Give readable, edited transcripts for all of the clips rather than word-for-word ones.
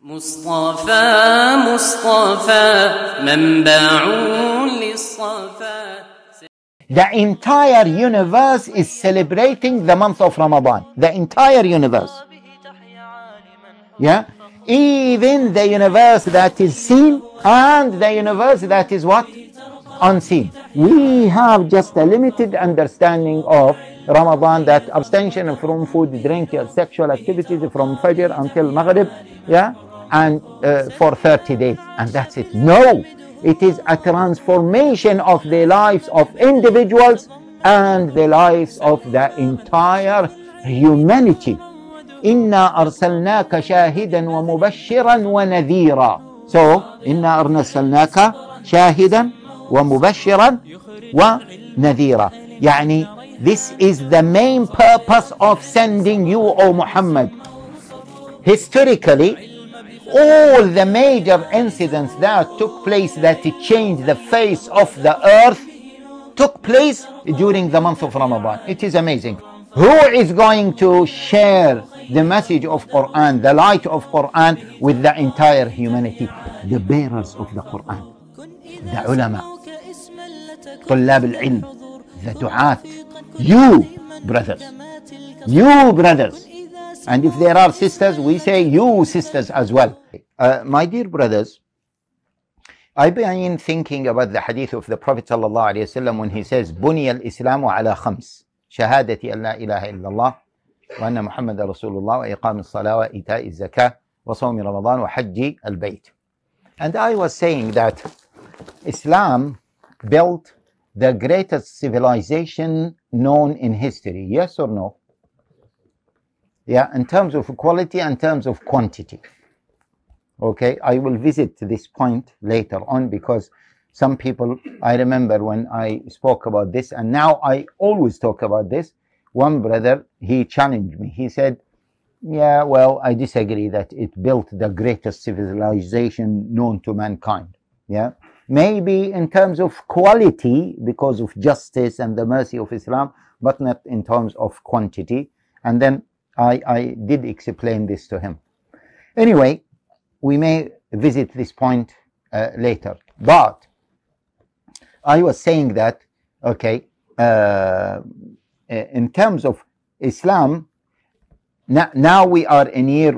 مصطفى مصطفى منبع للصفا. The entire universe is celebrating the month of Ramadan. The entire universe. Yeah? Even the universe that is seen and the universe that is what? Unseen. We have just a limited understanding of Ramadan, that abstention from food, drink, sexual activities from Fajr until Maghrib, yeah, and for 30 days, and that's it. No, it is a transformation of the lives of individuals and the lives of the entire humanity. إنا أرسلناك شاهدا ومبشرا ونذيرا. So إنا أرسلناك شاهدا ومبشرا ونذيرا. يعني this is the main purpose of sending you, O Muhammad. Historically, all the major incidents that took place that changed the face of the earth took place during the month of Ramadan. It is amazing. Who is going to share the message of Quran, the light of Quran with the entire humanity? The bearers of the Quran, the ulama, طلاب العلم, the du'at, you brothers, and if there are sisters, we say you sisters as well. My dear brothers, I've been thinking about the hadith of the Prophet ﷺ when he says بني الإسلام على خمس شهادة أن لا إله إلا الله وأن محمد رسول الله وإقام الصلاة وإيتاء الزكاة وصوم رمضان وحج البيت. And I was saying that Islam built the greatest civilization known in history. Yes or no? Yeah, in terms of quality and terms of quantity. Okay, I will visit this point later on, because some people, I remember when I spoke about this, and now I always talk about this. One brother, he challenged me. He said, yeah, well, I disagree that it built the greatest civilization known to mankind. Yeah, maybe in terms of quality because of justice and the mercy of Islam, but not in terms of quantity. And then I did explain this to him. Anyway, we may visit this point later. But I was saying that, okay, in terms of Islam, now we are in year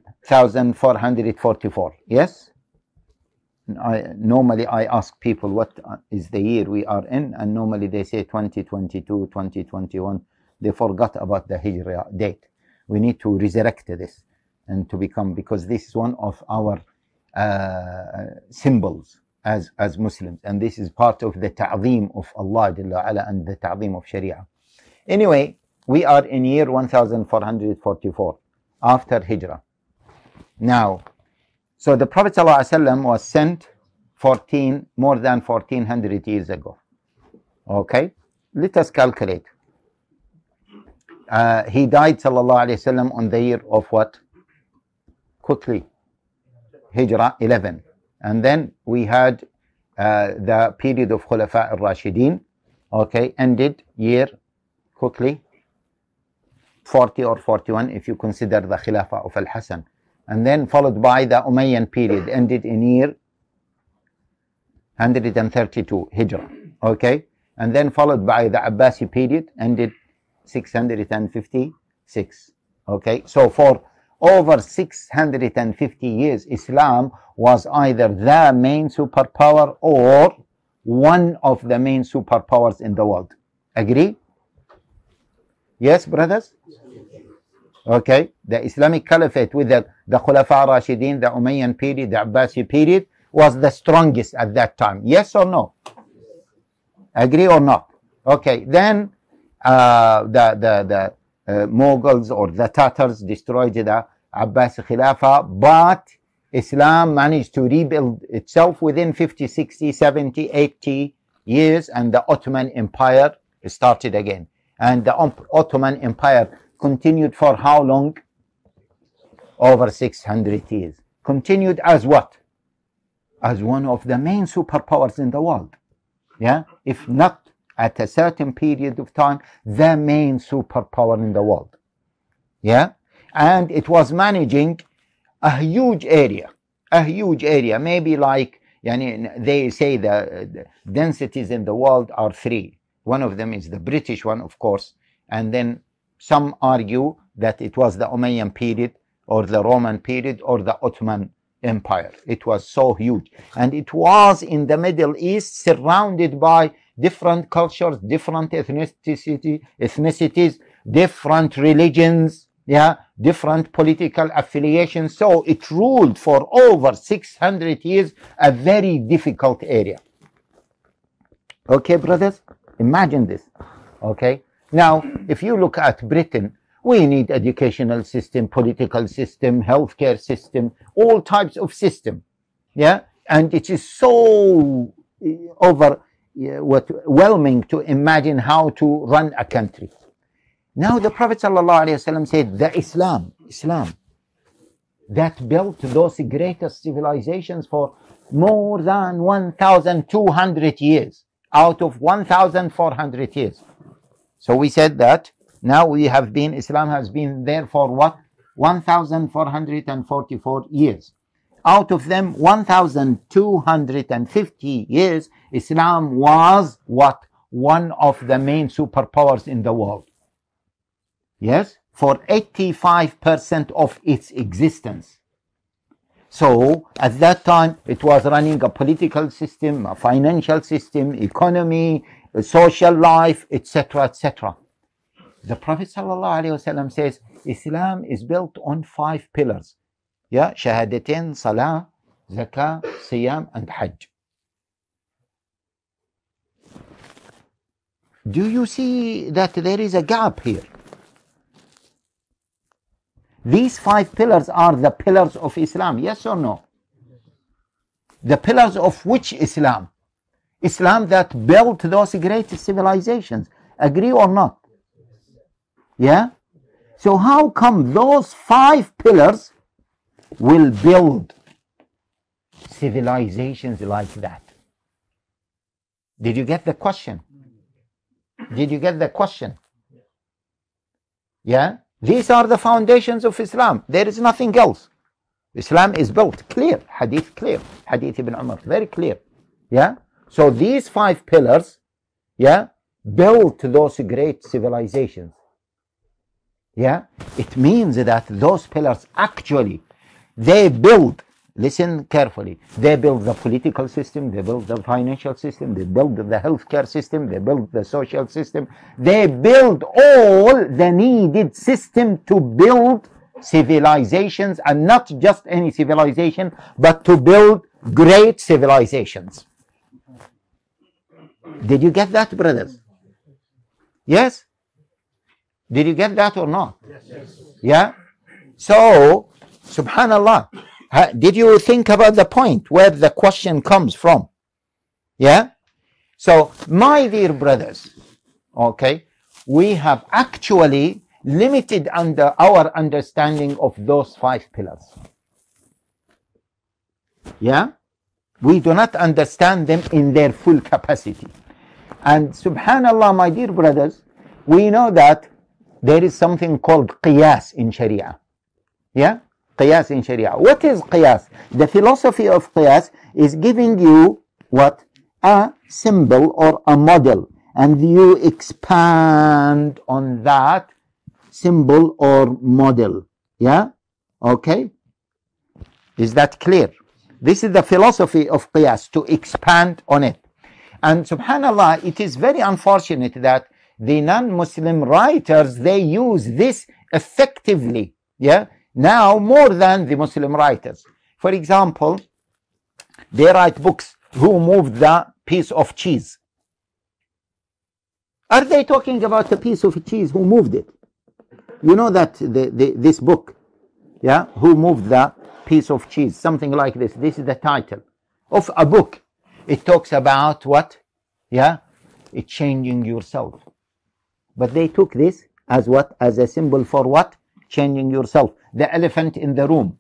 1444. Yes? Normally I ask people what is the year we are in, and normally they say 2022, 2021. They forgot about the Hijrah date. We need to resurrect this and to become, because this is one of our symbols as Muslims, and this is part of the ta'zeem of Allah and the ta'zeem of Sharia. Anyway, we are in year 1444 after Hijrah. Now, so the Prophet ﷺ was sent more than 1400 years ago. Okay, let us calculate. He died ﷺ on the year of what? Quickly, Hijrah 11. And then we had the period of Khulafa al-Rashidin, okay, ended year, quickly, 40 or 41 if you consider the Khilafah of Al-Hasan. And then followed by the Umayyan period, ended in year 132 Hijrah, okay. And then followed by the Abbasi period, ended 656, okay. So for over 650 years, Islam was either the main superpower or one of the main superpowers in the world. Agree? Yes, brothers? Okay. The Islamic Caliphate with the Khulafa Rashidin, the Umayyan period, the Abbasi period was the strongest at that time. Yes or no? Agree or not? Okay. Then the Mughals or the Tatars destroyed the Abbasi Khilafah, but Islam managed to rebuild itself within 50, 60, 70, 80 years, and the Ottoman Empire started again. And the Ottoman Empire continued for how long? Over 600 years. Continued as what? As one of the main superpowers in the world. Yeah? If not at a certain period of time, the main superpower in the world. Yeah? And it was managing a huge area, maybe like, they say the densities in the world are 3. One of them is the British one, of course, and then some argue that it was the Umayyan period or the Roman period or the Ottoman Empire. It was so huge, and it was in the Middle East, surrounded by different cultures, different ethnicities, different religions, different political affiliations. So it ruled for over 600 years, a very difficult area. Okay, brothers, imagine this. Okay, now if you look at Britain, we need educational system, political system, healthcare system, all types of system. And it is so overwhelming to imagine how to run a country. Now the Prophet ﷺ said the Islam that built those greatest civilizations for more than 1,200 years out of 1,400 years. So we said that now Islam has been there for what? 1,444 years. Out of them, 1,250 years, Islam was what? One of the main superpowers in the world. Yes, for 85% of its existence. So at that time, it was running a political system, a financial system, economy, a social life, etc., etc. The Prophet ﷺ says Islam is built on 5 pillars. Shahadatain, Salah, Zakah, Siyam, and Hajj. Do you see that there is a gap here? These 5 pillars are the pillars of Islam, yes or no? The pillars of which Islam? Islam that built those great civilizations. Agree or not? So how come those 5 pillars will build civilizations like that? Did you get the question? These are the foundations of Islam. There is nothing else. Islam is built clear. Hadith Ibn Umar, very clear. So these 5 pillars, built those great civilizations. It means that those pillars actually, they build, listen carefully, they build the political system, they build the financial system, they build the healthcare system, they build the social system, they build all the needed system to build civilizations, and not just any civilization, but to build great civilizations. Did you get that, brothers? Yes? Did you get that or not? Yes. So, subhanallah, did you think about the point where the question comes from? So, my dear brothers, okay, we have actually limited under our understanding of those 5 pillars. We do not understand them in their full capacity. And subhanallah, my dear brothers, we know that there is something called qiyas in Sharia. Qiyas in Sharia. What is qiyas? The philosophy of qiyas is giving you what? A symbol or a model, and you expand on that symbol or model. Okay? Is that clear? This is the philosophy of qiyas, to expand on it. And subhanallah, it is very unfortunate that the non-Muslim writers, they use this effectively, now more than the Muslim writers. For example, they write books, Who Moved the Piece of Cheese? Are they talking about a piece of cheese? Who moved it? You know that this book, Who Moved the Piece of Cheese? Something like this. This is the title of a book. It talks about what? It's changing yourself. But they took this as what? As a symbol for what? Changing yourself. The elephant in the room.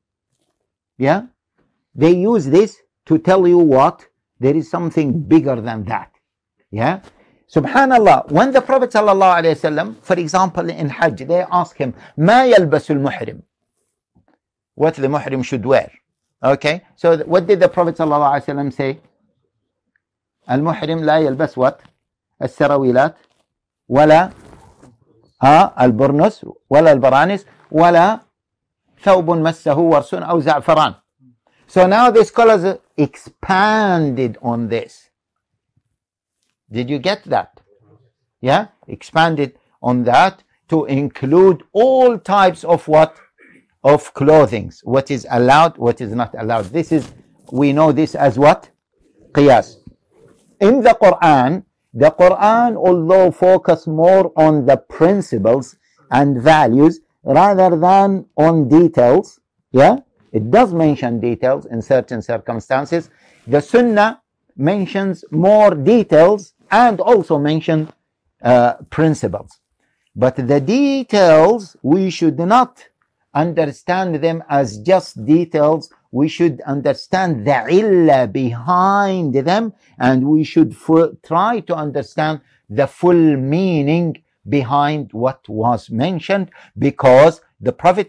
They use this to tell you what? There is something bigger than that. Subhanallah, when the Prophet ﷺ, for example in Hajj, they ask him, ما يلبس المحرم? what the muhrim should wear. Okay, so what did the Prophet ﷺ say? المحرم لا يلبس what? السراويلات ولا البرنس ولا البرانس ولا ثوب مسه ورس أو زعفران. So now the scholars expanded on this. Did you get that? Yeah, expanded on that to include all types of what? Of clothing. What is allowed, what is not allowed. This is, we know this as what? Qiyas. In the Quran, although focus more on the principles and values rather than on details, yeah, it does mention details in certain circumstances. The Sunnah mentions more details and also mention principles. But the details, we should not understand them as just details. We should understand the illah behind them, and we should try to understand the full meaning behind what was mentioned, because the Prophet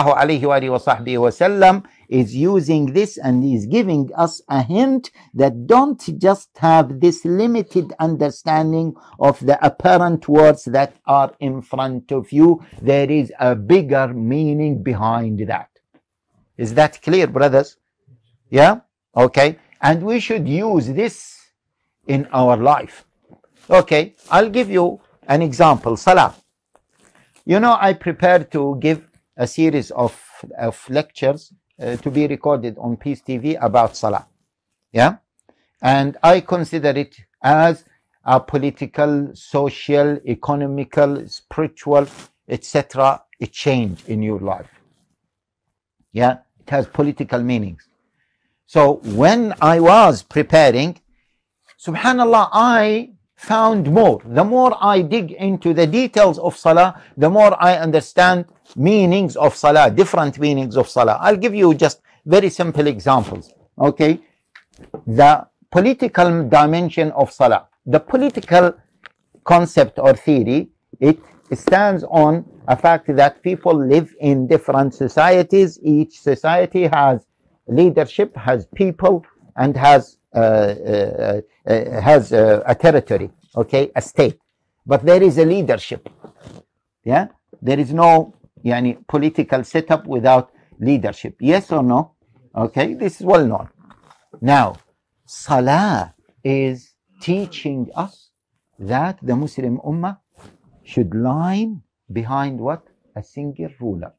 ﷺ is using this and is giving us a hint that don't just have this limited understanding of the apparent words that are in front of you. There is a bigger meaning behind that. Is that clear, brothers? Yeah? Okay. And we should use this in our life. Okay. I'll give you an example. Salah. You know, I prepared to give a series of lectures to be recorded on Peace TV about Salah. Yeah? And I consider it as a political, social, economical, spiritual, etc. a change in your life. Yeah? It has political meanings. So when I was preparing, subhanallah, I found more. The more I dig into the details of Salah, the more I understand meanings of Salah, different meanings of Salah. I'll give you just very simple examples. Okay? The political dimension of Salah. The political concept or theory, it stands on a fact that people live in different societies. Each society has leadership, has people, and has a territory, okay, a state. But there is a leadership. Yeah, there is no political setup without leadership. Yes or no? Okay, this is well known. Now, Salah is teaching us that the Muslim Ummah should line behind what? A single ruler.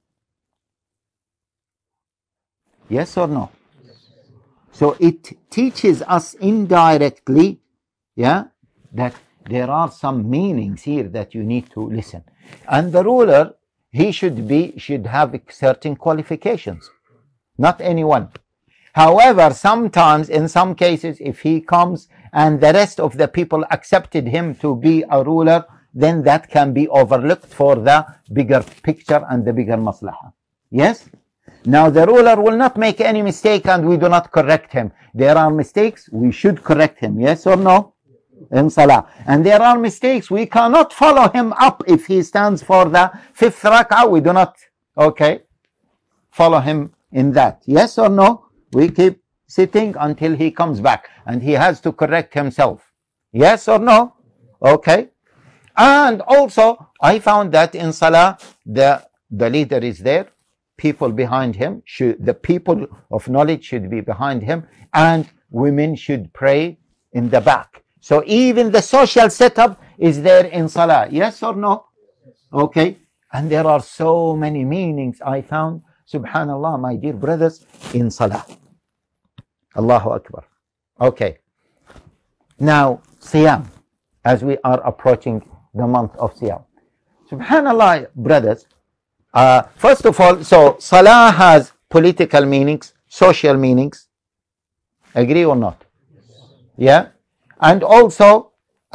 Yes or no? So it teaches us indirectly, yeah, that there are some meanings here that you need to listen. And the ruler, he should have certain qualifications, not anyone. However, sometimes, in some cases, if he comes and the rest of the people accepted him to be a ruler, then that can be overlooked for the bigger picture and the bigger maslahah. Yes? Now the ruler will not make any mistake and we do not correct him. There are mistakes, we should correct him. Yes or no? In Salah. And there are mistakes, we cannot follow him up. If he stands for the 5th rak'ah, we do not, okay, follow him in that. Yes or no? We keep sitting until he comes back and he has to correct himself. Yes or no? Okay. And also, I found that in Salah, the leader is there. People behind him, the people of knowledge should be behind him, and women should pray in the back. So even the social setup is there in Salah. Yes or no? Okay. And there are so many meanings I found, subhanallah, my dear brothers, in Salah. Allahu Akbar. Okay. Now, Siyam, as we are approaching the month of Siyam. Subhanallah, brothers, first of all, so Salah has political meanings, social meanings. Agree or not? Yeah? And also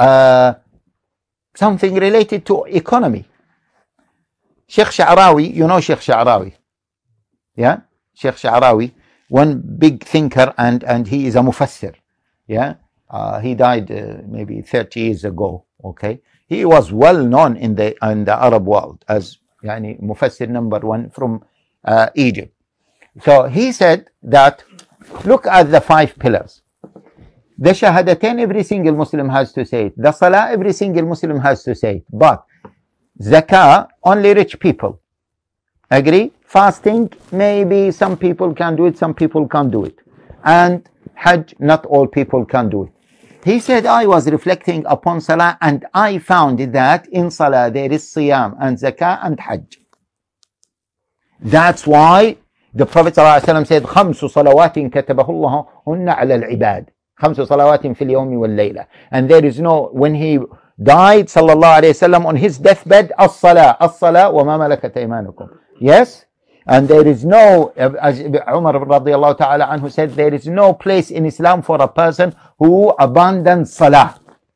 something related to economy. Sheikh Sha'rawi, you know Sheikh Sha'rawi? Yeah? Sheikh Sha'rawi, one big thinker, and he is a mufassir. Yeah? He died maybe 30 years ago. Okay? He was well known in the Arab world as mufassir number one from Egypt. So he said that, look at the 5 pillars. The Shahadatain, every single Muslim has to say it. The Salah, every single Muslim has to say it. But Zakah, only rich people. Agree? Fasting, maybe some people can do it, some people can't do it. And Hajj, not all people can do it. He said, I was reflecting upon Salah and I found that in Salah there is Siyam and Zakah and Hajj. That's why the Prophet ﷺ said, خمس صلوات كتبه الله هن على العباد. خمس صلوات في اليوم والليلة. And there is no, when he died sallallahu alayhi wasallam on his deathbed, as-salah وما ملكت أيمانكم. Yes? And there is no, as Umar radiallahu ta'ala anhu said, there is no place in Islam for a person who abandons salah.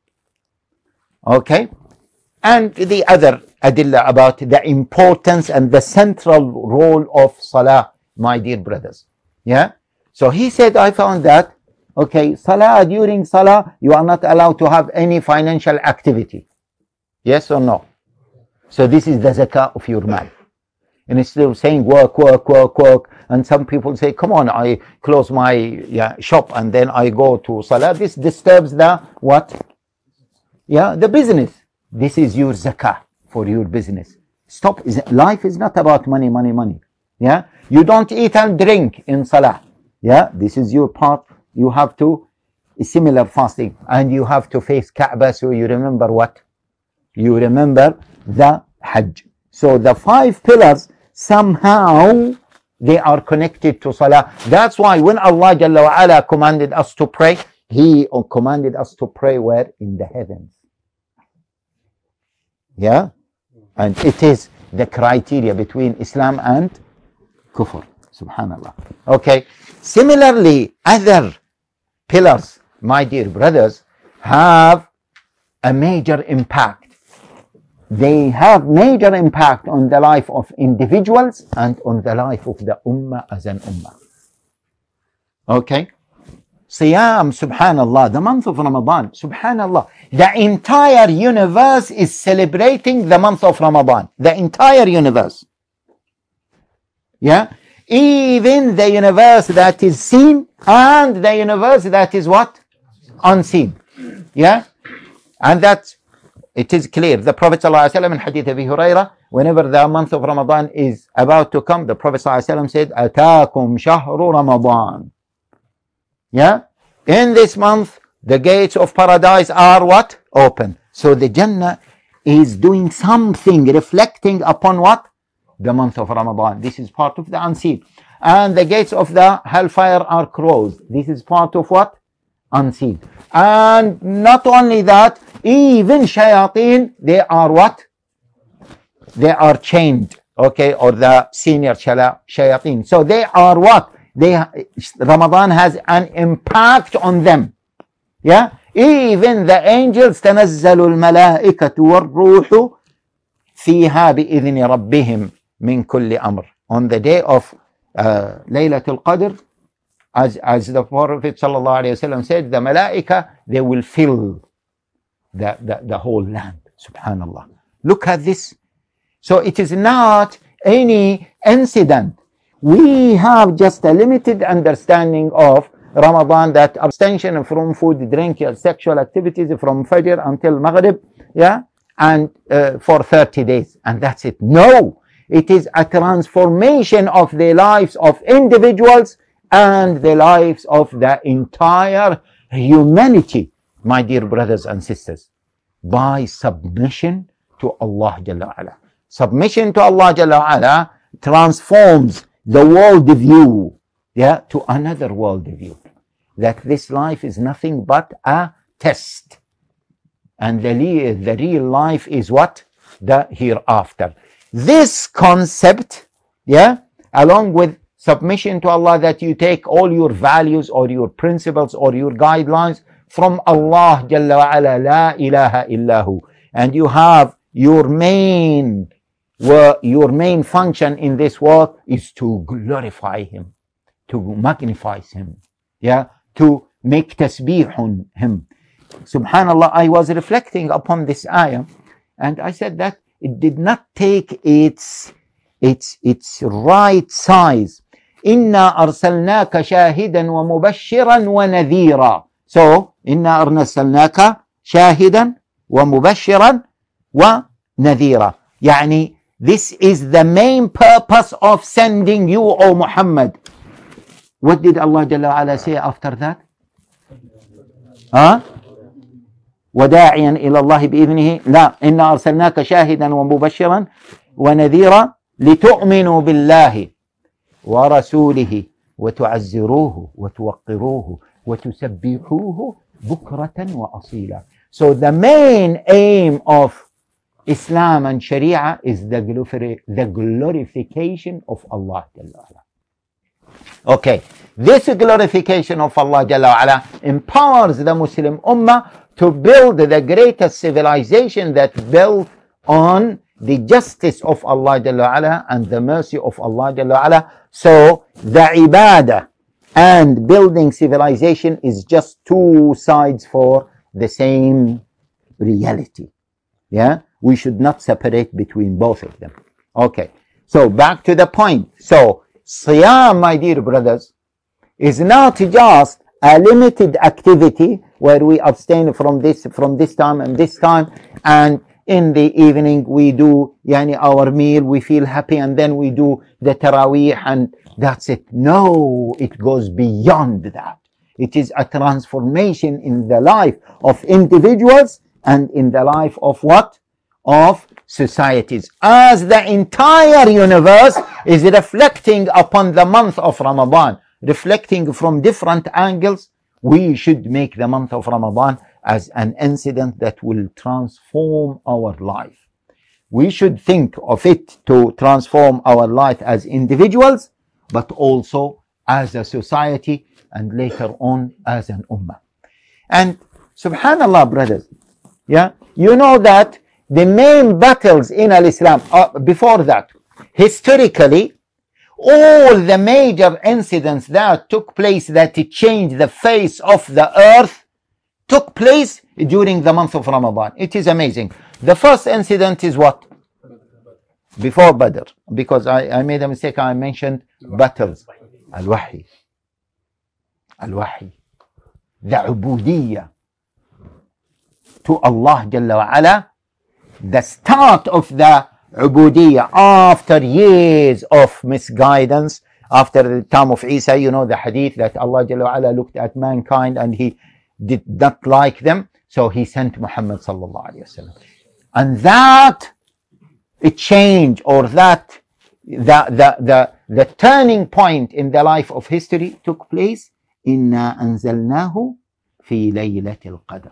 Okay? And the other adilla about the importance and the central role of salah, my dear brothers. Yeah? So he said, I found that, okay, salah, during salah, you are not allowed to have any financial activity. Yes or no? So this is the zakah of your mal. And instead of saying work, and some people say, come on, I close my shop and then I go to salah. This disturbs the what? Yeah, the business. This is your zakah for your business. Stop. Life is not about money. Yeah, you don't eat and drink in salah. Yeah, this is your part. You have to, similar fasting, and you have to face Kaaba, so you remember what? You remember the Hajj. So the 5 pillars, somehow they are connected to salah. That's why when Allah Jalla wa Ala commanded us to pray, He commanded us to pray where? In the heavens. Yeah? And it is the criteria between Islam and Kufr. Subhanallah. Okay. Similarly, other pillars, my dear brothers, have a major impact. They have major impact on the life of individuals and on the life of the ummah as an ummah. Okay? Siyam, subhanallah, the month of Ramadan, subhanallah. The entire universe is celebrating the month of Ramadan. The entire universe. Yeah? Even the universe that is seen and the universe that is what? Unseen. Yeah? And that's, it is clear. The Prophet ﷺ in Hadith Abi Hurairah, whenever the month of Ramadan is about to come, the Prophet ﷺ said, Ataakum shahru Ramadan. Yeah? In this month, the gates of paradise are what? Open. So the Jannah is doing something, reflecting upon what? The month of Ramadan. This is part of the unseen. And the gates of the hellfire are closed. This is part of what? Unseen. And not only that, even shayateen, they are what? They are chained. Okay, or the senior shayateen. So they are what? Ramadan has an impact on them. Yeah? Even the angels, تنزل الملائكة والروح فيها بإذن ربهم من كل أمر. On the day of Laylatul Qadr, as the Prophet sallallahu alaihi wasallam said, the malaika, they will fill the whole land. Subhanallah. Look at this. So it is not any incident. We have just a limited understanding of Ramadan, that abstention from food, drink, sexual activities from Fajr until Maghrib, yeah, and for 30 days, and that's it. No, it is a transformation of the lives of individuals and the lives of the entire humanity, my dear brothers and sisters, by submission to Allah Jalla wa'ala. Submission to Allah Jalla wa'ala transforms the world view, yeah, to another world view. That this life is nothing but a test. And the real life is what? The hereafter. This concept, yeah, along with submission to Allah, that you take all your values or your principles or your guidelines from Allah Jalla wa Ala, la ilaha illahu, and you have your main function in this world is to glorify Him, to magnify Him, yeah, to make tasbih on Him. Subhanallah, I was reflecting upon this ayah, and I said that it did not take its right size إنا أرسلناك شاهدا ومبشرا ونذيرا. So إنا أرسلناك شاهدا ومبشرا ونذيرا. يعني this is the main purpose of sending you, O Muhammad. What did Allah Jalla wa Ala say after that? وداعيا إلى الله بإذنه. لا، إنا أرسلناك شاهدا ومبشرا ونذيرا لتؤمنوا بالله ورسوله وتعزروه وتوقروه وتسبحوه بكرة وأصيلا. So the main aim of Islam and Sharia is the glorification of Allah Jalla wa Ala. Okay, this glorification of Allah Jalla wa Ala empowers the Muslim Ummah to build the greatest civilization that built on the justice of Allah Jalla wa Ala and the mercy of Allah Jalla wa Ala. So the ibadah and building civilization is just two sides for the same reality. Yeah, we should not separate between both of them. Okay, so back to the point. So Siyam, my dear brothers, is not just a limited activity where we abstain from this time and this time, and in the evening we do our meal, we feel happy, and then we do the Taraweeh and that's it. No, it goes beyond that. It is a transformation in the life of individuals and in the life of what? Of societies. As the entire universe is reflecting upon the month of Ramadan, reflecting from different angles, we should make the month of Ramadan as an incident that will transform our life. We should think of it to transform our life as individuals, but also as a society and later on as an ummah. And subhanallah, brothers, you know that the main battles in Islam, before that, historically, all the major incidents that took place that changed the face of the earth took place during the month of Ramadan. It is amazing. The first incident is what? Before Badr, because I made a mistake, I mentioned battles. Al-Wahi. Al-Wahi. The ubudiyya to Allah Jalla wa Ala. The start of the ubudiyya after years of misguidance, after the time of Isa, you know the hadith that Allah Jalla wa Ala looked at mankind and he did not like them, so he sent Muhammad sallallahu alayhi wa sallam. And that change, or that the turning point in the life of history took place إِنَّا أَنزَلْنَاهُ فِي لَيْلَةِ الْقَدْرِ.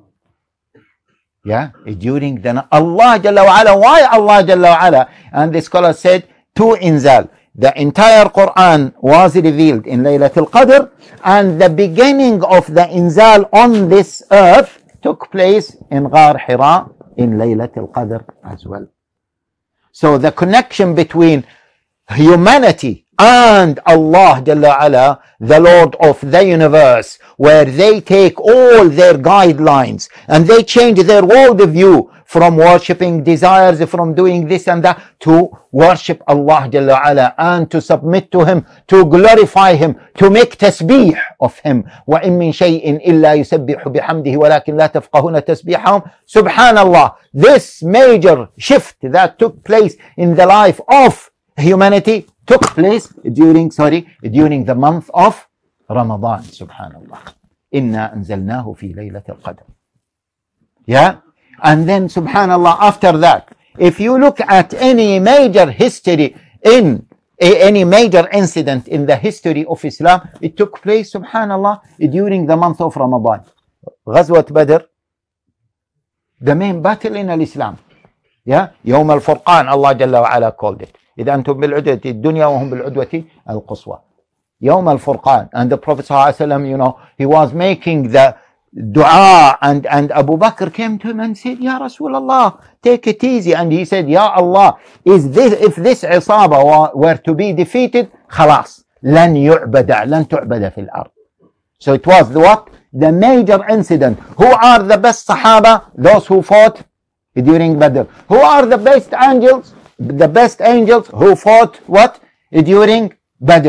During the Allah Jalla wa Ala. Why Allah Jalla wa Ala? And the scholar said two inzal. The entire Quran was revealed in Laylatul Qadr, and the beginning of the inzal on this earth took place in Ghar Hira in Laylatul Qadr as well. So the connection between humanity and Allah Jalla wa Ala, the Lord of the universe, where they take all their guidelines and they change their worldview from worshipping desires, from doing this and that, to worship Allah Jalla wa Ala and to submit to Him, to glorify Him, to make tasbih of Him. وَإِن مِّن شَيْءٍ إِلَّا يُسَبِّحُ بِحَمْدِهِ وَلَكِنْ لَا تَفْقَهُونَ تَسْبِيحَهُمْ. Subhanallah, this major shift that took place in the life of humanity took place during the month of Ramadan. Subhanallah. Inna anzalnahu fi laylatil qadr. And then subhanallah, after that, if you look at any major history in any major incident in the history of Islam, it took place, subhanallah, during the month of Ramadan. Ghazwat Badr, the main battle in Islam. يوم الفرقان, Allah Jalla wa Ala called it. إذا أنتم بالعدوة الدنيا وهم بالعدوة القصوى. يوم الفرقان. And the Prophet ﷺ, you know, he was making the dua, and Abu Bakr came to him and said, Ya Rasulullah, take it easy. And he said, Ya Allah, if this Isaba were to be defeated, خلاص لن تعبد في الأرض. So it was the major incident. Who are the best Sahaba? Those who fought during Badr. Who are the best angels? The best angels who fought during Badr.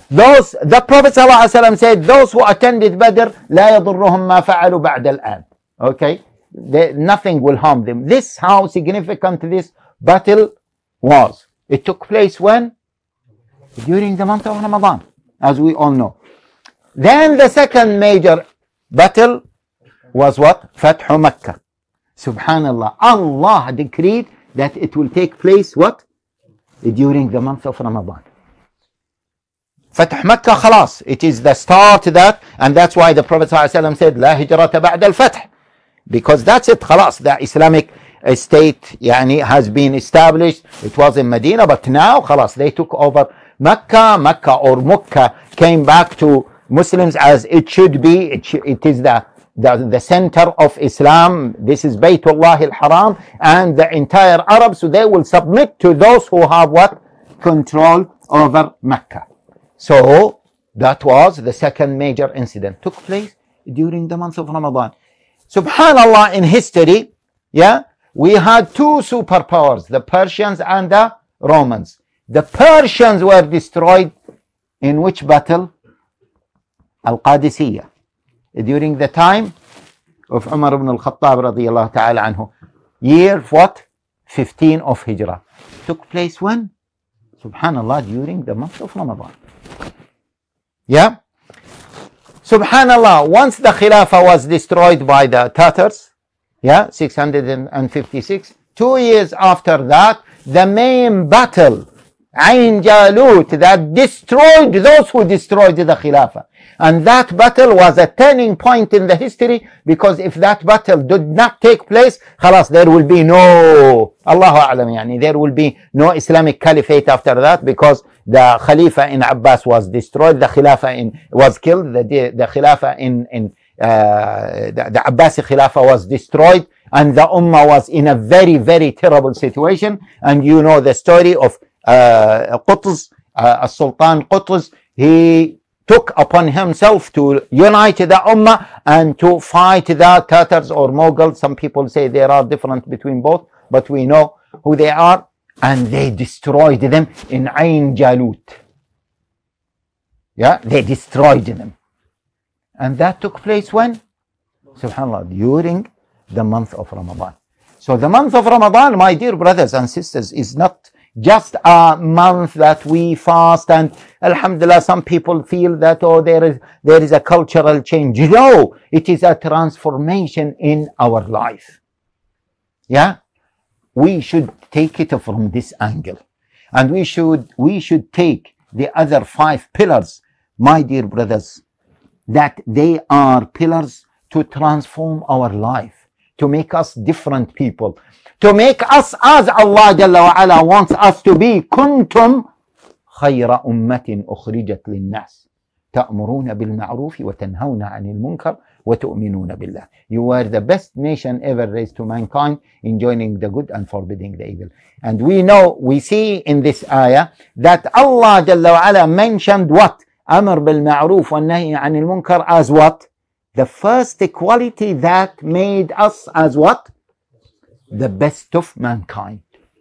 the Prophet ﷺ said, those who attended Badr, لا يضرهم ما فعلوا بعد الآن. Okay? Nothing will harm them. This, how significant this battle was. It took place when? During the month of Ramadan, as we all know. Then the second major battle was what? Fathu Makkah. Subhanallah. Allah decreed that it will take place what? During the month of Ramadan. Fathu Makkah khalas. It is the start to that, and that's why the Prophet ﷺ said, La hijrata ba'da al-fath. Because that's it, khalas. The Islamic state has been established. It was in Medina, but now khalas, they took over Mecca. Mecca or Mecca came back to Muslims as it should be. It is the center of Islam. This is Baytullah al-Haram, and the entire Arabs, so they will submit to those who have what? Control over Mecca. So that was the second major incident. Took place during the month of Ramadan. Subhanallah, in history, we had two superpowers, the Persians and the Romans. The Persians were destroyed in which battle? Al-Qadisiyah. During the time of Umar ibn al-Khattab radiyallahu ta'ala anhu. Year what? 15 of Hijrah. Took place when? Subhanallah, during the month of Ramadan. Yeah? Subhanallah, once the Khilafah was destroyed by the Tatars, 656, 2 years after that, the main battle, Ain Jalut, that destroyed those who destroyed the Khilafah. And that battle was a turning point in the history, because if that battle did not take place, khalas, there will be no, Allahu A'lam, there will be no Islamic Caliphate after that, because the Khalifa in Abbas was destroyed, the Khilafah was killed, the Khilafah the Abbasi Khilafah was destroyed, and the Ummah was in a very, very terrible situation. And you know the story of Qutz, Sultan Qutz. He took upon himself to unite the Ummah and to fight the Tatars or Mughals. Some people say there are different between both, but we know who they are. And they destroyed them in Ain Jalut. They destroyed them. And that took place when? Subhanallah, during the month of Ramadan. So the month of Ramadan, my dear brothers and sisters, is not just a month that we fast and alhamdulillah, some people feel that, oh, there is a cultural change. No, it is a transformation in our life. We should take it from this angle. And we should take the other 5 pillars, my dear brothers, that they are pillars to transform our life, to make us different people, to make us as Allah Jalla wa Ala wants us to be. Kuntum khayra ummatin ukhrijat linnas ta'muruna bil ma'ruf wa tanhawna 'anil munkar wa tu'minuna billah. You were the best nation ever raised to mankind, enjoining the good and forbidding the evil. And we see in this ayah that Allah Jalla wa Ala mentioned what? Amr bil ma'ruf wa nahy 'anil munkar as what? The first quality that made us as what? The best of mankind.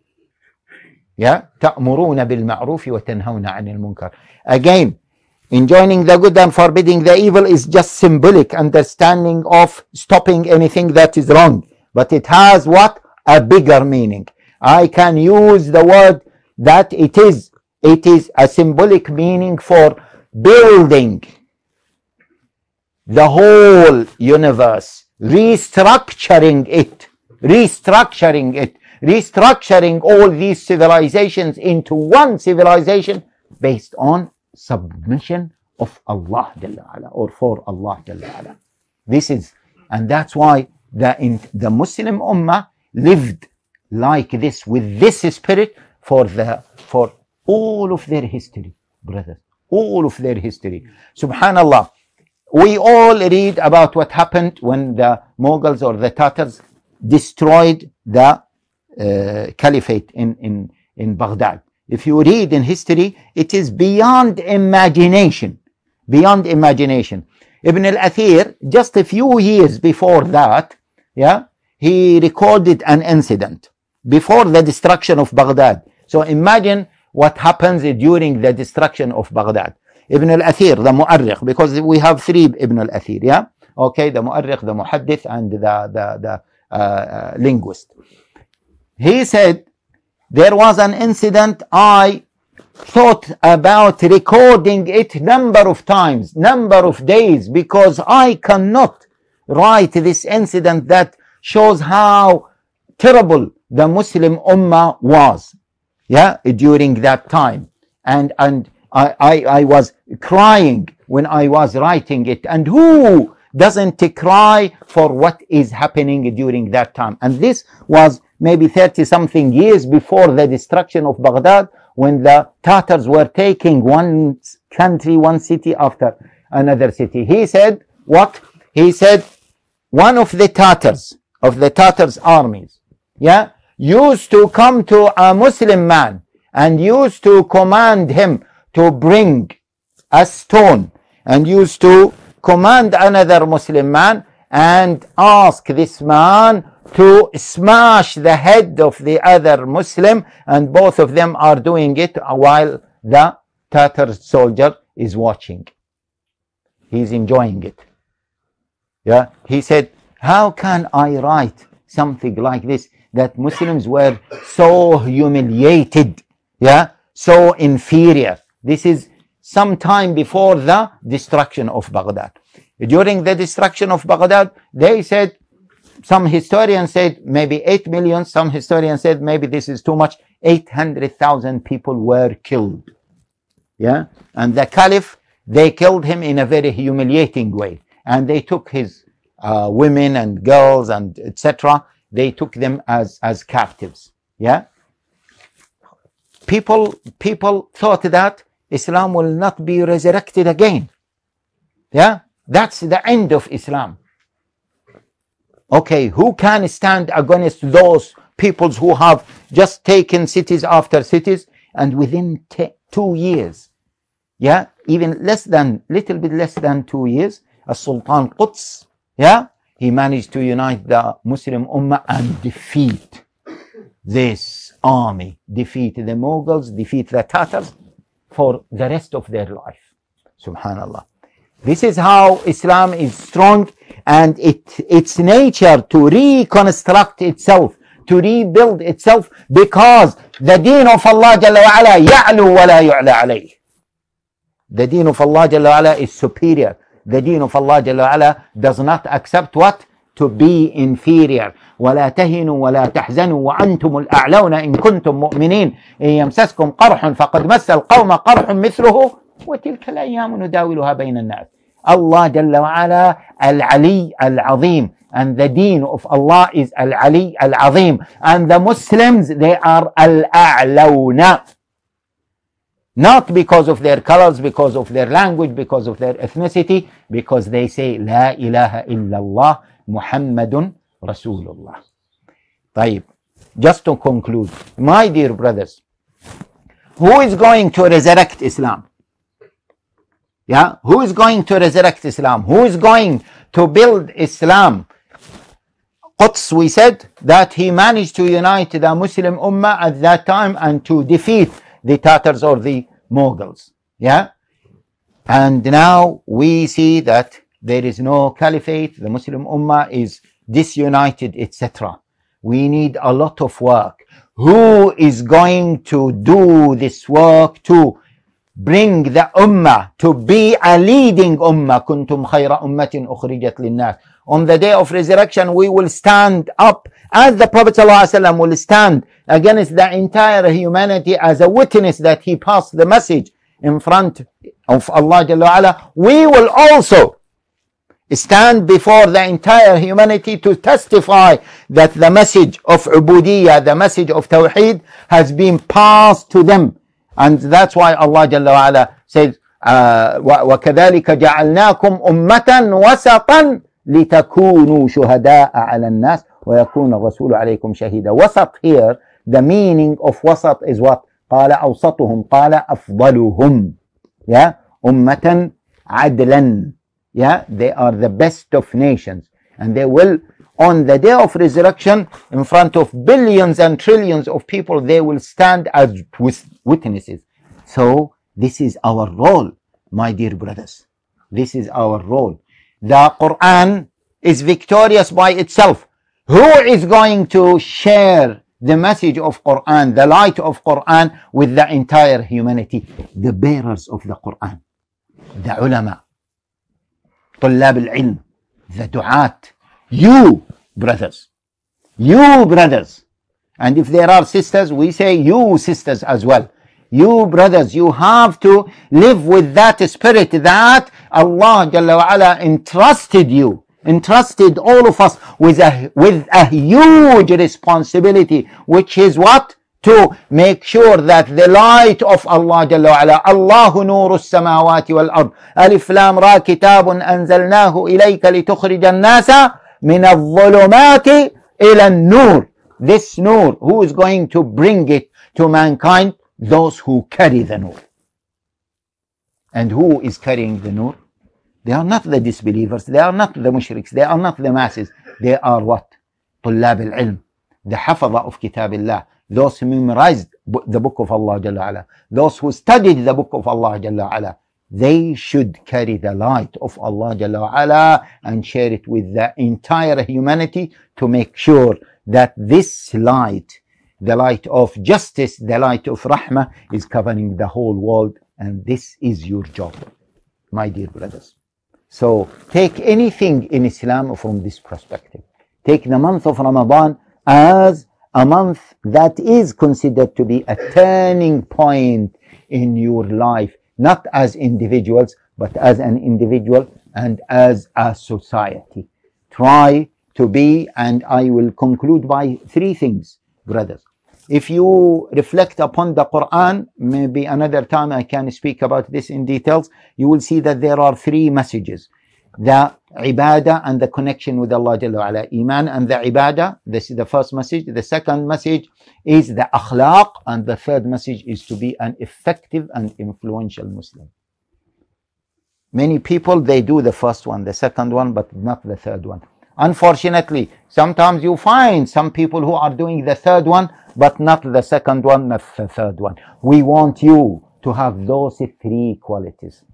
تأمرون بالمعروف وتنهون عن المنكر. Again, enjoining the good and forbidding the evil is just symbolic understanding of stopping anything that is wrong. But it has what? A bigger meaning. I can use the word that it is a symbolic meaning for building the whole universe, restructuring all these civilizations into one civilization based on submission of Allah Jalla Ala, or for Allah Jalla Ala. And that's why the Muslim Ummah lived like this, with this spirit for all of their history, brothers, all of their history. Subhanallah. We all read about what happened when the Mughals or the Tatars destroyed the caliphate in Baghdad. If you read in history, it is beyond imagination. Beyond imagination. Ibn al-Athir, just a few years before that, he recorded an incident before the destruction of Baghdad. So imagine what happens during the destruction of Baghdad. Ibn al-Athir, the Mu'arrikh, because we have three Ibn al-Athir, yeah? Okay, the Mu'arrikh, the Muhaddith, and the linguist. He said, there was an incident, I thought about recording it number of times, number of days, because I cannot write this incident that shows how terrible the Muslim Ummah was, yeah, during that time. And I was crying when I was writing it. And who doesn't cry for what is happening during that time? And this was maybe 30 something years before the destruction of Baghdad, when the Tatars were taking one country, one city after another city. He said, what? He said, one of the Tatars armies, yeah, used to come to a Muslim man and used to command him to bring a stone, and used to command another Muslim man and ask this man to smash the head of the other Muslim, and both of them are doing it while the Tatar soldier is watching. He's enjoying it. Yeah, he said, how can I write something like this, that Muslims were so humiliated, yeah, so inferior? This is some time before the destruction of Baghdad. During the destruction of Baghdad, they said, some historians said maybe 8 million, some historians said maybe this is too much, 800,000 people were killed. Yeah, and the Caliph, they killed him in a very humiliating way, and they took his women and girls and etc. They took them as captives. Yeah, people thought that Islam will not be resurrected again. Yeah, that's the end of Islam. Okay, who can stand against those peoples who have just taken cities after cities, and within 2 years, yeah, even little bit less than 2 years, Sultan Quds, yeah, he managed to unite the Muslim Ummah and defeat this army, defeat the Mughals, defeat the Tatars for the rest of their life. Subhanallah. This is how Islam is strong, and its nature to reconstruct itself, to rebuild itself, because the deen of Allah Jalla wa Ala ya'lu wa la yu'la alayh. The deen of Allah Jalla wa Ala is superior. The deen of Allah Jalla wa Ala does not accept what? To be inferior. ولا تهنوا ولا تحزنوا وأنتم الأعلون إن كنتم مؤمنين إن يمسسكم قرح فقد مس القوم قرح مثله وتلك الأيام نداولها بين الناس. Allah Jalla wa Ala Al-Ali Al-Azim, and the deen of Allah is Al-Ali Al-Azim, and the Muslims, they are Al-A'lawna, not because of their colors, because of their language, because of their ethnicity, because they say La ilaha illallah Muhammadun Rasulullah. طيب, just to conclude, my dear brothers, who is going to resurrect Islam? Yeah, who is going to resurrect Islam? Who is going to build Islam? Quds, we said that he managed to unite the Muslim Ummah at that time and to defeat the Tatars or the Mughals. Yeah, and now we see that there is no caliphate, the Muslim Ummah is disunited, etc. We need a lot of work. Who is going to do this work to bring the ummah to be a leading ummah? Kuntum khayra ummatin ukhrijat linnas. On the day of resurrection, we will stand up as the Prophet ﷺ will stand against the entire humanity as a witness that he passed the message in front of Allah Jalla wa Ala. We will also stand before the entire humanity to testify that the message of Ubudiyyah, the message of Tawheed, has been passed to them. And that's why Allah Jalla wa Ala says, وَكَذَلِكَ جَعَلْنَاكُمْ أُمَّةً وَسَطًا لِتَكُونُوا شُهَدَاءَ عَلَى النَّاسِ وَيَكُونَ الرَّسُولُ عَلَيْكُمْ شَهِيدًا. Wasat here, the meaning of wasat is what? قَالَ أَوْسَطُهُمْ قَالَ أَفْضَلُهُمْ. Yeah, أُمَّةً عَدْلًا. Yeah, they are the best of nations, and they will, on the day of resurrection, in front of billions and trillions of people, they will stand as witnesses. So this is our role. My dear brothers, this is our role. The Quran is victorious by itself. Who is going to share the message of Quran, the light of Quran with the entire humanity? The bearers of the Quran, the ulama, طلاب العلم, the du'at, you brothers. You brothers. And if there are sisters, we say you sisters as well. You brothers, you have to live with that spirit that Allah Jalla wa Ala entrusted you, entrusted all of us with a huge responsibility, which is what? To make sure that the light of Allah Jalla wa Ala, Allahu nuru as-samawati wal ard, alif lam ra, kitabun anzalnahu ilayka litukhrijan an-nasa min adh-dhulumati ila an-nur. This nur, who is going to bring it to mankind? Those who carry the nur. And who is carrying the nur? They are not the disbelievers, they are not the mushriks, they are not the masses. They are what? طلاب العلم, the hafaza of kitabillah, those who memorized the book of Allah Jalla Ala, those who studied the book of Allah Jalla Ala. They should carry the light of Allah Jalla Ala and share it with the entire humanity to make sure that this light, the light of justice, the light of rahmah, is covering the whole world. And this is your job, my dear brothers. So take anything in Islam from this perspective. Take the month of Ramadan as a month that is considered to be a turning point in your life, not as individuals, but as an individual and as a society. Try to be, and I will conclude by 3 things, brothers. If you reflect upon the Quran, maybe another time I can speak about this in details, you will see that there are 3 messages. The ibadah and the connection with Allah Jalla wa Ala, iman and the ibadah, this is the first message. The second message is the akhlaq, and the third message is to be an effective and influential Muslim. Many people, they do the first one, the second one, but not the third one. Unfortunately, sometimes you find some people who are doing the third one, but not the second one, not the third one. We want you to have those 3 qualities.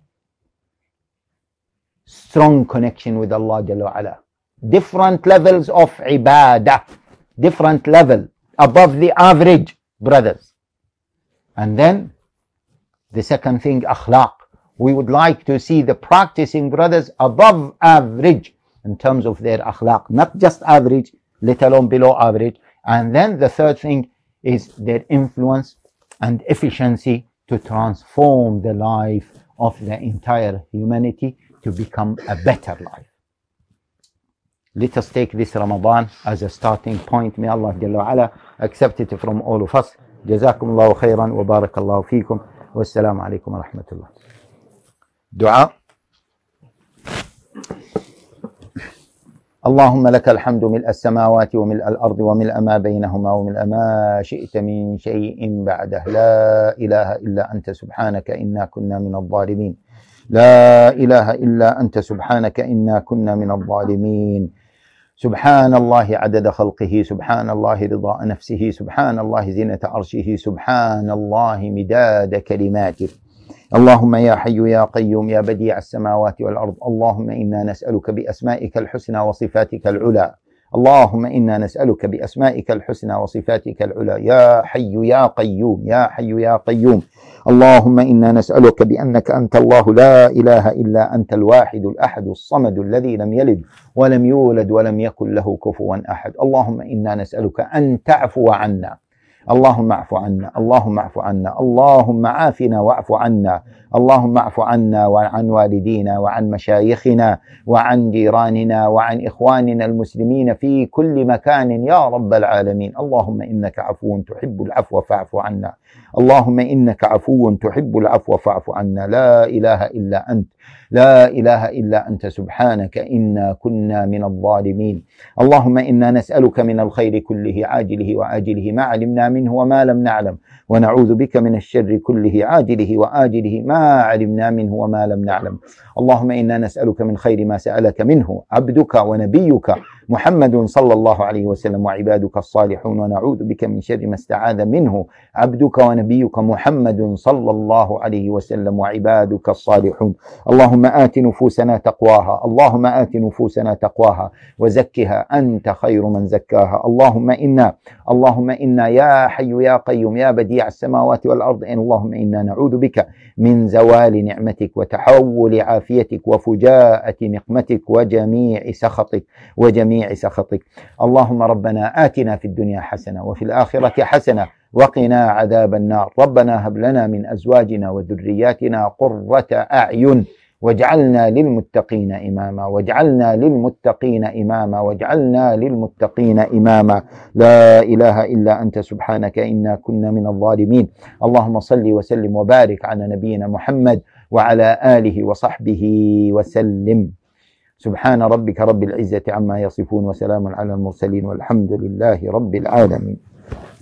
Strong connection with Allah Jalla wa Ala. Different levels of ibadah. Different level. Above the average, brothers. And then, the second thing, akhlaq. We would like to see the practicing brothers above average in terms of their akhlaq. Not just average, let alone below average. And then the third thing is their influence and efficiency to transform the life of the entire humanity to become a better life. Let us take this Ramadan as a starting point. May Allah Jalla wa Ala accept it from all of us. Jazakum Allahu khairan wa barakallahu feekum. Wassalamu alaikum wa rahmatullah. Dua. اللهم لك الحمد ملء السماوات وملء الأرض وملء ما بينهما وملء ما شئت من شيء بعده لا إله إلا أنت سبحانك إنا كنا من الظالمين لا إله إلا أنت سبحانك إنا كنا من الظالمين سبحان الله عدد خلقه سبحان الله رضاء نفسه سبحان الله زينة عرشه سبحان الله مداد كلماته اللهم يا حي يا قيوم يا بديع السماوات والأرض اللهم إنا نسألك بأسمائك الحسنى وصفاتك العلى اللهم إنا نسألك بأسمائك الحسنى وصفاتك العلى يا حي يا قيوم يا حي يا قيوم اللهم إنا نسألك بأنك أنت الله لا إله إلا أنت الواحد الأحد الصمد الذي لم يلد ولم يولد ولم يكن له كفوا أحد اللهم إنا نسألك أن تعفو عنا اللهم اعف عنا اللهم اعف عنا اللهم عافنا واعف عنا اللهم اعف عنا وعن والدينا وعن مشايخنا وعن جيراننا وعن إخواننا المسلمين في كل مكان يا رب العالمين اللهم إنك عفو تحب العفو فاعف عنا اللهم إنك عفو تحب العفو فاعف عنا لا إله إلا أنت لا إله إلا أنت سبحانك إنا كنا من الظالمين اللهم إنا نسألك من الخير كله عاجله وآجله ما علمنا منه وما لم نعلم ونعوذ بك من الشر كله عاجله وآجله ما علمنا منه وما لم نعلم اللهم إنا نسألك من خير ما سألك منه عبدك ونبيك محمد صلى الله عليه وسلم وعبادك الصالحون، ونعوذ بك من شر ما استعاذ منه عبدك ونبيك محمد صلى الله عليه وسلم وعبادك الصالحون. اللهم آت نفوسنا تقواها، اللهم آت نفوسنا تقواها وزكها أنت خير من زكاها. اللهم إنا يا حي يا قيوم يا بديع السماوات والأرض، اللهم إنا نعوذ بك من زوال نعمتك وتحول عافيتك وفجاءة نقمتك وجميع سخطك. اللهم ربنا آتنا في الدنيا حسنة وفي الآخرة حسنة وقنا عذاب النار. ربنا هب لنا من أزواجنا وذرياتنا قرة أعين واجعلنا للمتقين إماما. لا إله إلا أنت سبحانك إنا كنا من الظالمين. اللهم صل وسلم وبارك على نبينا محمد وعلى آله وصحبه وسلم. سبحان ربك رب العزة عما يصفون وسلام على المرسلين والحمد لله رب العالمين.